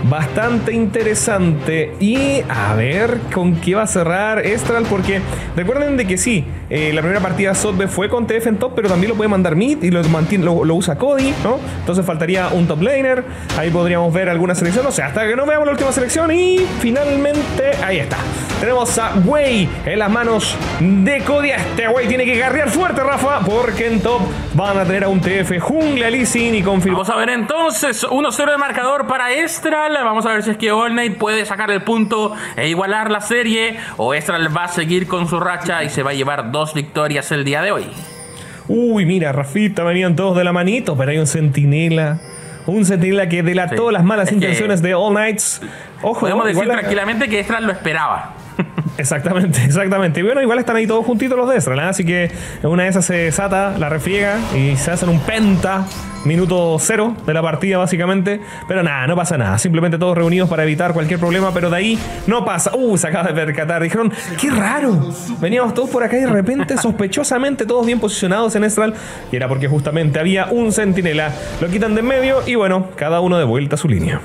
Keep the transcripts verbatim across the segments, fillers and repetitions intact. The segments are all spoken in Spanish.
bastante interesante. Y a ver con qué va a cerrar Estral, porque recuerden de que sí, eh, la primera partida Sotbe fue con T F en top, pero también lo puede mandar mid y lo, mantiene, lo, lo usa Cody, ¿no? Entonces faltaría un top laner. Ahí podríamos ver alguna selección, o sea, hasta que no veamos la última selección. Y finalmente, ahí está. Tenemos a Wei en las manos de Cody. Este Wei tiene que garrear fuerte, Rafa, porque en top van a tener a un T F jungla Lee Sin y confirmar. Vamos a ver entonces, uno cero de marcador para Estral. Vamos a ver si es que All Knight puede sacar el punto e igualar la serie, o Estral va a seguir con su racha y se va a llevar dos victorias el día de hoy. Uy, mira, Rafita, venían todos de la manito, pero hay un centinela. Un centinela que delató sí. las malas es intenciones de All Knights. Ojo, podemos decir la... tranquilamente que Estral lo esperaba. Exactamente, exactamente. Y bueno, igual están ahí todos juntitos los de Estral, ¿eh? Así que una de esas se desata, la refriega y se hacen un penta. Minuto cero de la partida básicamente. Pero nada, no pasa nada. Simplemente todos reunidos para evitar cualquier problema. Pero de ahí no pasa. Uh, se acaba de percatar. Dijeron, qué raro. Veníamos todos por acá y de repente sospechosamente todos bien posicionados en Estral. Y era porque justamente había un centinela. Lo quitan de en medio y bueno, cada uno de vuelta a su línea.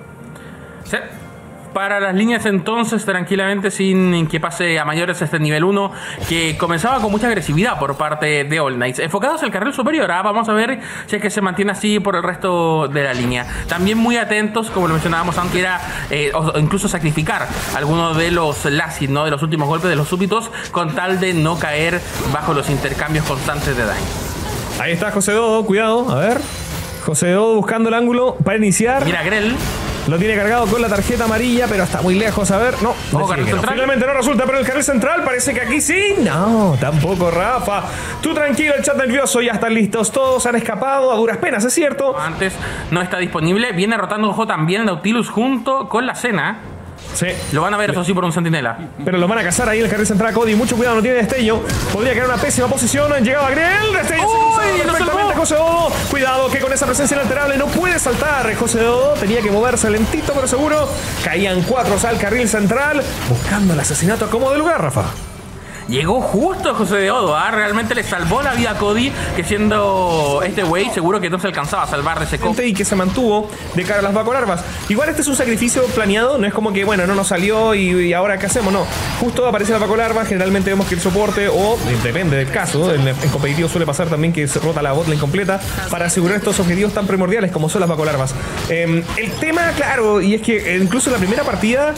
Sí. Para las líneas entonces, tranquilamente, sin que pase a mayores este nivel uno, que comenzaba con mucha agresividad por parte de All Knights. Enfocados al carril superior, ¿ah? Vamos a ver si es que se mantiene así por el resto de la línea. También muy atentos, como lo mencionábamos, aunque era eh, o incluso sacrificar algunos de los lasis, ¿no? De los últimos golpes, de los súbitos, con tal de no caer bajo los intercambios constantes de daño. Ahí está José Dodo, cuidado, a ver. José Dodo buscando el ángulo para iniciar. Mira, Grell. Lo tiene cargado con la tarjeta amarilla, pero está muy lejos. A ver, no. Oh, carril central. No. Finalmente no resulta, pero el carril central parece que aquí sí. No, tampoco, Rafa. Tú tranquilo, el chat nervioso, ya están listos. Todos han escapado a duras penas, es cierto. Antes no está disponible. Viene rotando ojo también Nautilus junto con la Cena. Sí. Lo van a ver, eso sí, por un centinela. Pero lo van a cazar ahí en el carril central. Cody, mucho cuidado, no tiene destello. Podría quedar una pésima posición. Llegaba Grell. Destello. ¡Uy! Se perfectamente José Dodo. Cuidado que con esa presencia inalterable no puede saltar. José Dodo tenía que moverse lentito, pero seguro. Caían cuatro al carril central. Buscando el asesinato como de lugar, Rafa. Llegó justo José de Odo, ¿eh? Realmente le salvó la vida a Cody, que siendo este güey seguro que no se alcanzaba a salvar de ese copo. Y que se mantuvo de cara a las vacolarvas. Igual este es un sacrificio planeado, no es como que, bueno, no nos salió y, y ahora ¿qué hacemos? No, justo aparece la vacolarva, generalmente vemos que el soporte, o depende del caso, en, en competitivo suele pasar también que se rota la botlane completa para asegurar estos objetivos tan primordiales como son las vacolarvas. Eh, el tema, claro, y es que incluso en la primera partida,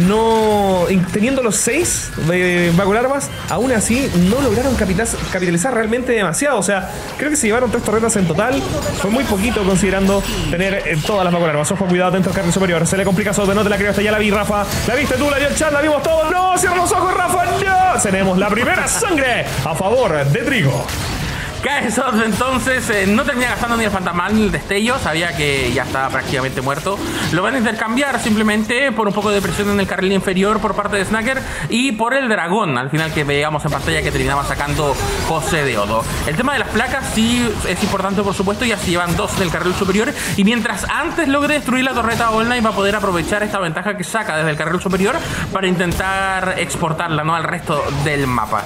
no teniendo los seis de vacolarvas, aún así no lograron capitalizar, capitalizar realmente demasiado. O sea, creo que se llevaron tres torretas en total. Fue muy poquito considerando tener eh, todas las vacolarvas. Ojo, cuidado dentro del carril superior. Se le complica Sote, no te la creo. Esta ya la vi, Rafa. La viste tú, la vio el chat, la vimos todos. ¡No! ¡Cierra los ojos, Rafa! ¡No! Tenemos la primera sangre a favor de Trigo. Cae Soft entonces, eh, no termina gastando ni el fantasmal ni el destello, sabía que ya estaba prácticamente muerto. Lo van a intercambiar simplemente por un poco de presión en el carril inferior por parte de Snacker y por el dragón, al final que veíamos en pantalla que terminaba sacando José de Odo. El tema de las placas sí es importante, por supuesto, ya se llevan dos del carril superior y mientras antes logre destruir la torreta All Knight va a poder aprovechar esta ventaja que saca desde el carril superior para intentar exportarla, ¿no?, al resto del mapa.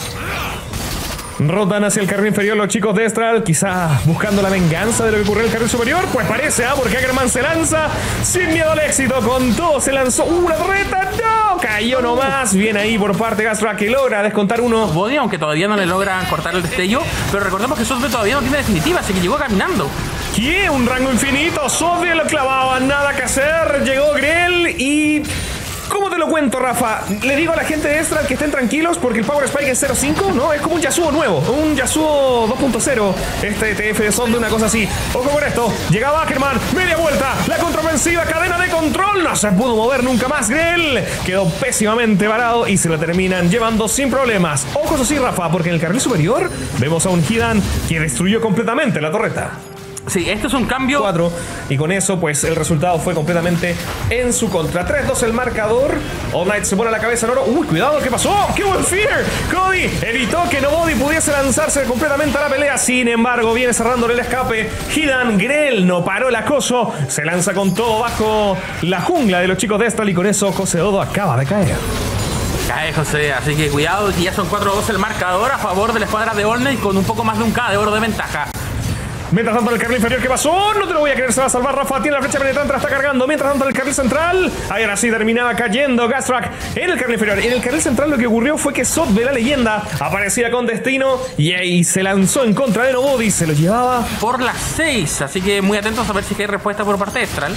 Rotan hacia el carril inferior los chicos de Estral, quizás buscando la venganza de lo que ocurrió en el carril superior. Pues parece, ¿ah? ¿eh? Porque Ackerman se lanza sin miedo al éxito. Con todo se lanzó una torreta. ¡No! Cayó nomás. Bien ahí por parte de Gastra, que logra descontar uno. Body, aunque todavía no le logran cortar el destello. Pero recordemos que Sotbe todavía no tiene definitiva, así que llegó caminando. ¿Qué? Un rango infinito. Sotbe lo clavaba. Nada que hacer. Llegó Grell y... ¿cómo te lo cuento, Rafa? Le digo a la gente de Estral que estén tranquilos porque el Power Spike es cero cinco, ¿no? Es como un Yasuo nuevo, un Yasuo dos punto cero. Este T F de Sonde, una cosa así. Ojo con esto. Llegaba Ackerman, media vuelta. La contraofensiva, cadena de control. No se pudo mover nunca más. Grell quedó pésimamente varado y se lo terminan llevando sin problemas. Ojos así, Rafa, porque en el carril superior vemos a un Hidan que destruyó completamente la torreta. Sí, esto es un cambio cuatro y con eso pues el resultado fue completamente en su contra. tres dos el marcador. All Knight se pone la cabeza en oro. Uy, cuidado, ¿qué pasó? ¡Qué buen Fear! Cody evitó que Nobody pudiese lanzarse completamente a la pelea. Sin embargo, viene cerrándole el escape Hidan. Grell no paró el acoso. Se lanza con todo bajo la jungla de los chicos de Estral y con eso José Dodo acaba de caer. Cae José, así que cuidado, que ya son cuatro dos el marcador a favor de la escuadra de All Knight con un poco más de un K de oro de ventaja. Mientras tanto en el carril inferior, ¿qué pasó? No te lo voy a creer, se va a salvar Rafa. Tiene la flecha penetrante, la está cargando. Mientras tanto en el carril central, ahí ahora sí terminaba cayendo Gastrak en el carril inferior. En el carril central lo que ocurrió fue que Sotbe, la leyenda, aparecía con destino y ahí se lanzó en contra de Nobody. Se lo llevaba por las seis, así que muy atentos a ver si hay respuesta por parte de Estral.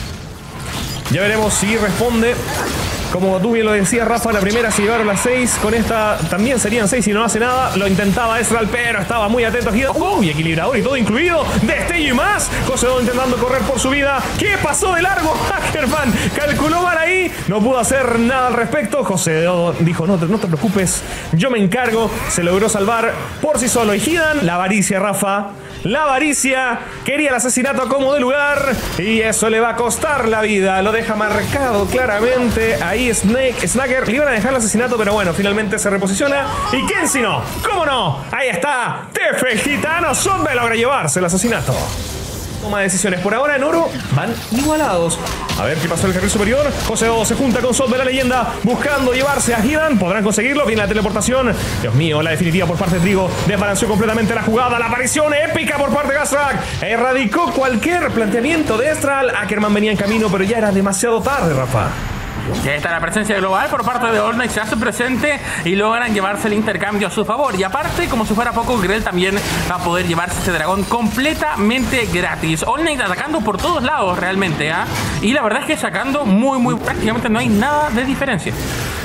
Ya veremos si responde. Como tú bien lo decías, Rafa, la primera se llevaron las seis. Con esta también serían seis si no hace nada. Lo intentaba Estral, pero estaba muy atento. Uy, equilibrador y todo incluido. Destello y más. Josedo intentando correr por su vida. ¿Qué pasó de largo? Ackerman calculó mal ahí. No pudo hacer nada al respecto. Josedo dijo, no te, no te preocupes, yo me encargo. Se logró salvar por sí solo. Y Hidan, la avaricia, Rafa. La avaricia quería el asesinato como de lugar y eso le va a costar la vida. Lo deja marcado claramente. Ahí Snake, Snacker le iban a dejar el asesinato, pero bueno, finalmente se reposiciona. ¿Y quién si no? ¿Cómo no? Ahí está. Tefe Gitano Sotbe logra llevarse el asesinato. Toma decisiones. Por ahora en oro van igualados. A ver qué pasó en el carril superior. Josedo se junta con Sotbe, la leyenda, buscando llevarse a Hidan. ¿Podrán conseguirlo? Viene la teleportación. Dios mío, la definitiva por parte de Trigo. Desbalanceó completamente la jugada. La aparición épica por parte de Gastrak. Erradicó cualquier planteamiento de Estral. Ackerman venía en camino, pero ya era demasiado tarde, Rafa. Ya está la presencia global por parte de All Might, se hace presente y logran llevarse el intercambio a su favor. Y aparte, como si fuera poco, Grell también va a poder llevarse este dragón completamente gratis. All Might atacando por todos lados realmente, ¿eh? Y la verdad es que sacando muy, muy prácticamente no hay nada de diferencia.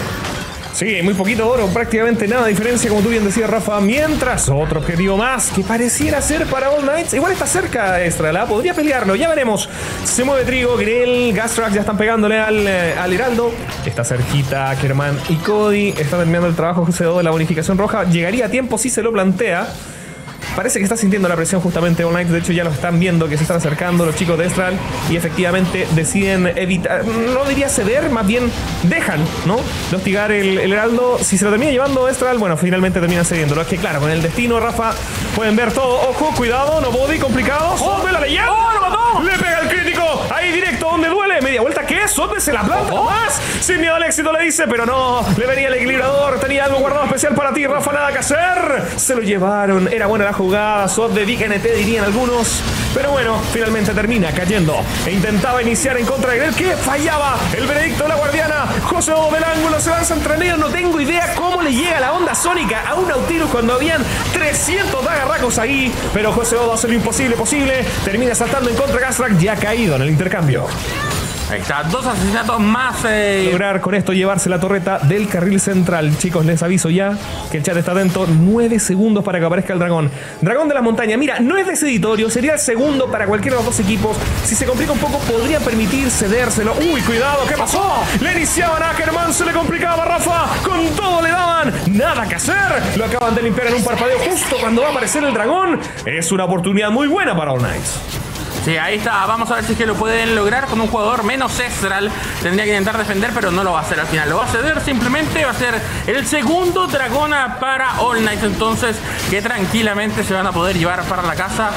Sí, muy poquito oro, prácticamente nada de diferencia, como tú bien decías, Rafa. Mientras, otro objetivo más que pareciera ser para All Knights. Igual está cerca Estrala, podría pelearlo, ya veremos. Se mueve Trigo, Grell, Gastrak ya están pegándole al, eh, al Heraldo. Está cerquita Ackerman y Cody. Está terminando el trabajo Josedo de la bonificación roja. Llegaría a tiempo si se lo plantea. Parece que está sintiendo la presión justamente All Knights. De hecho ya lo están viendo, que se están acercando los chicos de Estral. Y efectivamente deciden evitar, no diría ceder, más bien dejan, ¿no? De hostigar el, el Heraldo. Si se lo termina llevando Estral, bueno, finalmente termina cediéndolo. Es que claro, con el destino, Rafa, pueden ver todo. Ojo, cuidado, no body, complicado. ¡Sotbe la leyenda! ¡Oh, lo mató! Le pega el crítico. Ahí directo donde duele. Media vuelta, ¿qué? Sotbe se la planta oh. más. Sin miedo al éxito le dice, pero no. Le venía el equilibrador. Tenía algo guardado especial para ti, Rafa, nada que hacer. Se lo llevaron. Era buena la jugada. Sotbe, D K N T dirían algunos. Pero bueno, finalmente termina cayendo. E intentaba iniciar en contra de Grell, que fallaba. El veredicto de la guardiana. Josedo del ángulo se lanza entre medio. No tengo idea cómo le llega la onda sónica a un Nautilus cuando habían trescientos dagarracos ahí. Pero Josedo hace lo imposible posible. Termina saltando en contra de Gastrak, ya caído en el intercambio. Ahí está, dos asesinatos más. Eh... Lograr con esto llevarse la torreta del carril central. Chicos, les aviso ya que el chat está atento. nueve segundos para que aparezca el dragón. Dragón de las montañas. Mira, no es deciditorio. Sería el segundo para cualquiera de los dos equipos. Si se complica un poco, podrían permitir cedérselo. Uy, cuidado, ¿qué pasó? Le iniciaban a Ackerman, se le complicaba Rafa. Con todo le daban. Nada que hacer. Lo acaban de limpiar en un parpadeo justo cuando va a aparecer el dragón. Es una oportunidad muy buena para All Knights. Sí, ahí está. Vamos a ver si es que lo pueden lograr con un jugador menos Estral. Tendría que intentar defender, pero no lo va a hacer al final. Lo va a ceder, simplemente va a ser el segundo dragona para All Knights. Entonces, que tranquilamente se van a poder llevar para la casa.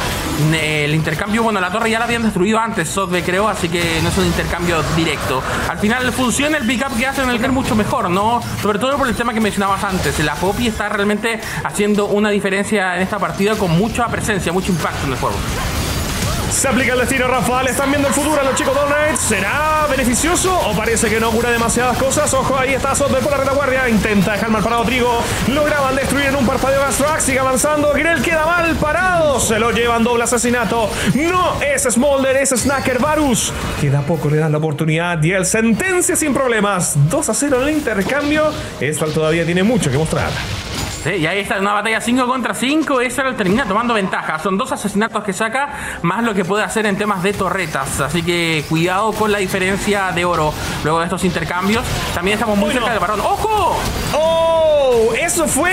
El intercambio, bueno, la torre ya la habían destruido antes, Sotbe creo, así que no es un intercambio directo. Al final funciona el pick-up que hacen en el Grell mucho mejor, ¿no? Sobre todo por el tema que mencionabas antes. La Poppy está realmente haciendo una diferencia en esta partida con mucha presencia, mucho impacto en el juego. Se aplica el destino, Rafael. Están viendo el futuro a los chicos de All Knights. ¿Será beneficioso o parece que no augura demasiadas cosas? Ojo, ahí está Sotbe por la retaguardia. Intenta dejar mal parado Trigo. Lograban destruir en un parpadeo Gastrak. Sigue avanzando. Grell queda mal parado. Se lo llevan, doble asesinato. No es Smolder, es Snacker Varus. Queda poco, le dan la oportunidad. Y él sentencia sin problemas. dos a cero en el intercambio. Estral todavía tiene mucho que mostrar. Sí, y ahí está una batalla cinco contra cinco. Estral termina tomando ventaja. Son dos asesinatos que saca, más lo que puede hacer en temas de torretas. Así que cuidado con la diferencia de oro luego de estos intercambios. También estamos muy bueno. cerca del varón. ¡Ojo! ¡Oh! Eso fue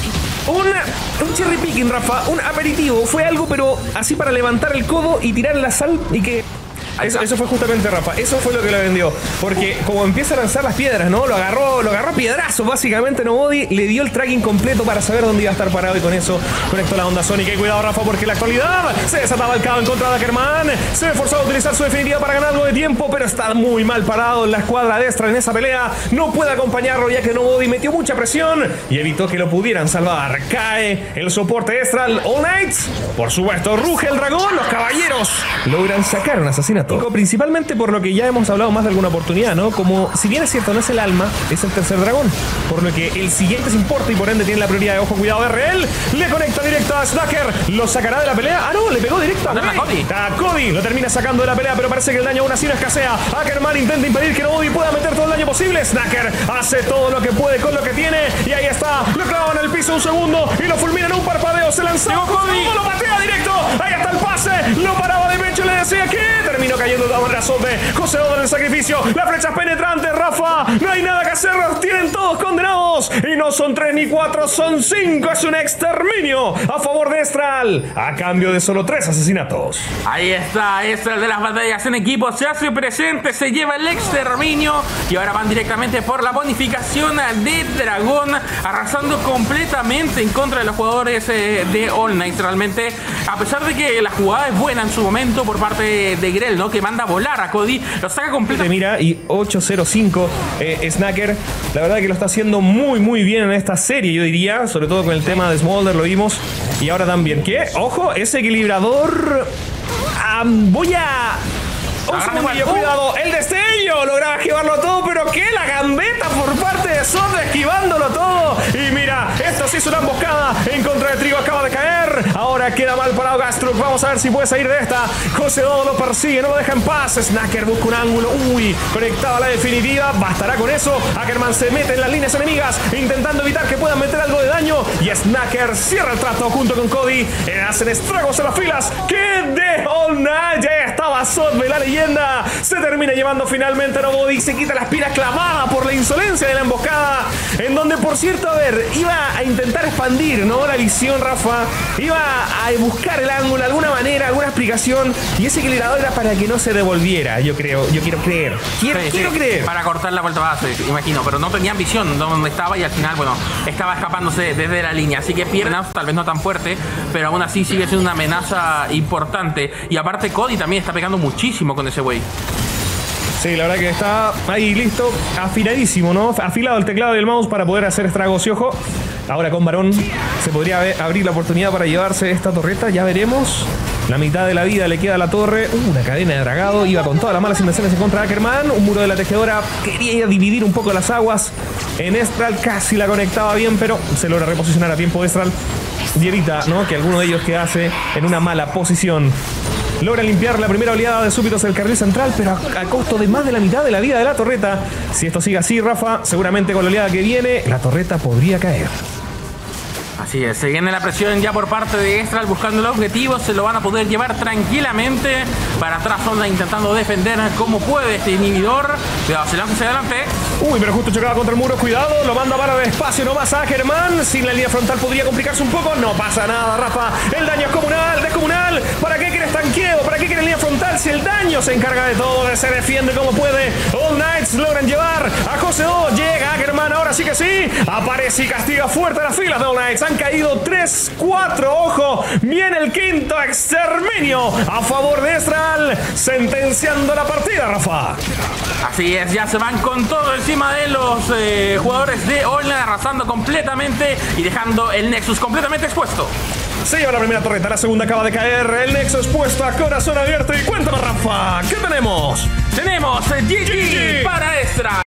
un, un cherry picking, Rafa. Un aperitivo. Fue algo, pero así para levantar el codo y tirar la sal y que Eso, eso fue justamente, Rafa. Eso fue lo que lo vendió. Porque como empieza a lanzar las piedras, ¿no? Lo agarró, lo agarró a piedrazos, básicamente. Nobody le dio el tracking completo para saber dónde iba a estar parado y con eso conectó la onda Sonic. Y cuidado, Rafa, porque en la actualidad se desataba el caos en contra de Ackerman. Se ve forzado a utilizar su definitiva para ganar algo de tiempo, pero está muy mal parado en la escuadra de Estral en esa pelea. No puede acompañarlo ya que Nobody metió mucha presión y evitó que lo pudieran salvar. Cae el soporte de Estral. All Knights, por supuesto, ruge el dragón. Los caballeros logran sacar un asesinato. Principalmente por lo que ya hemos hablado más de alguna oportunidad, ¿no? Como, si bien es cierto, no es el alma, es el tercer dragón. Por lo que el siguiente se importa y por ende tiene la prioridad de ojo, cuidado, R L. Le conecta directo a Snacker. ¿Lo sacará de la pelea? Ah, no, le pegó directo a Cody. A Cody lo termina sacando de la pelea, pero parece que el daño aún así no escasea. Ackerman intenta impedir que Nobody pueda meter todo el daño posible. Snacker hace todo lo que puede con lo que tiene. Y ahí está. Lo clava en el piso un segundo y lo fulmina en un parpadeo. Se lanzó. Cody. Lo patea directo. Ahí está el pase. Lo paraba de pecho y le decía que terminó cayendo de manera sobre José Odo en el sacrificio. La flecha penetrante, Rafa. No hay nada que hacer. Los tienen todos condenados. Y no son tres ni cuatro, son cinco. Es un exterminio a favor de Estral. A cambio de solo tres asesinatos. Ahí está. Estral de las batallas en equipo se hace presente. Se lleva el exterminio. Y ahora van directamente por la bonificación de Dragón. Arrasando completamente en contra de los jugadores eh, de All Knight. Realmente, a pesar de que la jugada es buena en su momento por parte de Grell, ¿no? Que manda a volar a Cody, lo saca completamente. Mira, y ocho cero cinco eh, Snacker, la verdad que lo está haciendo muy muy bien en esta serie, yo diría, sobre todo con el tema de Smolder, lo vimos, y ahora también. ¿Qué? Ojo, ese equilibrador. Um, voy a... Un segundillo, cuidado, el destello, lograba esquivarlo todo, pero ¿qué? La gambeta por parte de Soda esquivándolo todo. Y mira, esto sí es una emboscada en contra de Trigo, acaba de caer. Ahora queda mal parado Gastruk, vamos a ver si puede salir de esta. José Dodo lo persigue, no lo deja en paz. Snacker busca un ángulo, uy, conectado a la definitiva, bastará con eso. Ackerman se mete en las líneas enemigas, intentando evitar que puedan meter algo de daño. Y Snacker cierra el trato junto con Cody. Hacen estragos en las filas. ¡Qué de onda! Ya estaba Sodme, la leyenda. Se termina llevando finalmente a Nobody. Se quita la espina clavada por la insolencia de la emboscada. En donde, por cierto, a ver, iba a intentar expandir, ¿no? La visión, Rafa. Iba a buscar el ángulo de alguna manera, alguna explicación. Y ese equilibrador era para que no se devolviera. Yo creo, yo quiero creer. Quiero, sí, quiero sí, creer. Para cortar la vuelta base, imagino. Pero no tenían visión donde estaba y al final, bueno, estaba escapándose desde la línea. Así que pierden, tal vez no tan fuerte, pero aún así sigue siendo una amenaza importante. Y aparte, Cody también está pegando muchísimo con ese güey. Sí, la verdad que está ahí listo, afiladísimo, ¿no? Afilado el teclado y el mouse para poder hacer estragos. Y ojo, ahora con Barón se podría abrir la oportunidad para llevarse esta torreta, ya veremos. La mitad de la vida le queda a la torre. Uh, una cadena de dragado. Iba con todas las malas intenciones en contra de Ackerman. Un muro de la tejedora. Quería dividir un poco las aguas. En Estral casi la conectaba bien, pero se logra reposicionar a tiempo de Estral. Y evita, ¿no?, que alguno de ellos quedase en una mala posición. Logra limpiar la primera oleada de súbitos del carril central, pero a, a costo de más de la mitad de la vida de la torreta. Si esto sigue así, Rafa, seguramente con la oleada que viene, la torreta podría caer. Así es, se viene la presión ya por parte de Estral buscando el objetivo, se lo van a poder llevar tranquilamente. Para atrás Onda intentando defender como puede este inhibidor. Cuidado, se lanza hacia adelante. Uy, pero justo chocaba contra el muro, cuidado, lo manda para despacio nomás a Ackerman. Sin la línea frontal podría complicarse un poco, no pasa nada, Rafa. El daño es comunal, descomunal. ¿Para qué quieres tanqueo? ¿Para qué quieres línea frontal? Si el daño se encarga de todo, se defiende como puede. All Knights logran llevar a José O, llega Ackerman, ahora sí que sí. Aparece y castiga fuerte las filas de All Knights. Han caído tres cuatro, ojo, viene el quinto exterminio a favor de Estral, sentenciando la partida, Rafa. Así es, ya se van con todo encima de los eh, jugadores de All Knight, arrasando completamente y dejando el Nexus completamente expuesto. Se lleva la primera torreta, la segunda acaba de caer, el Nexus puesto a corazón abierto. Y cuéntame, Rafa, ¿qué tenemos? Tenemos G G para Estral.